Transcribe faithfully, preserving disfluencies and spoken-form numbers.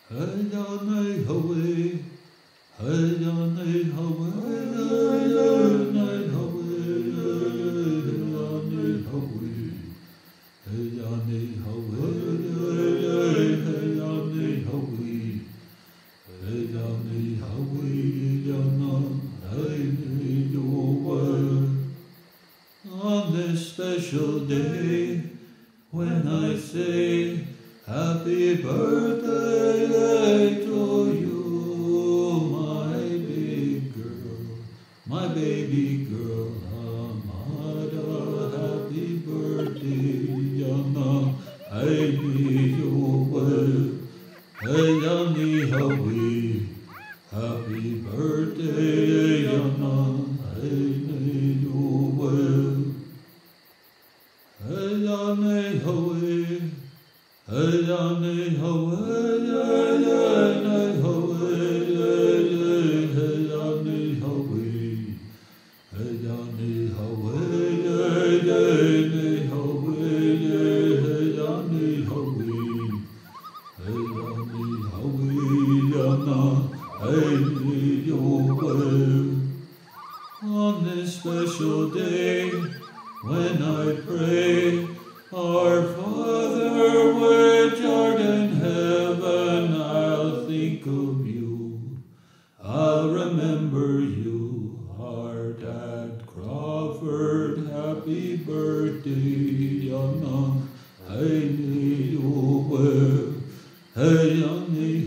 Hey Johnny Hoey, hey Johnny Hoey, hey Johnny Hoey, hey Johnny Hoey, hey Johnny Hoey, hey Johnny Hoey, hey Johnny Hoey, Johnny, I need your word. On this special day, when I say happy birthday to you, my big girl, my baby girl, Amada, happy birthday, Yana, I need your word. Hey, Yanni, Howie, happy birthday, Yana, I need your word. Hey, Yanni, Howie, hey Johnny Hoey, hey Johnny Hoey, hey Johnny Hoey, hey Johnny Hoey, hey Johnny Hoey, hey Johnny Hoey, hey Johnny Hoey, Yana, I need your word. On this special day, when I pray, Our Father, which art in heaven, I'll think of you. I'll remember you. Art at Crawford, happy birthday, young. I need your word. Hey, young.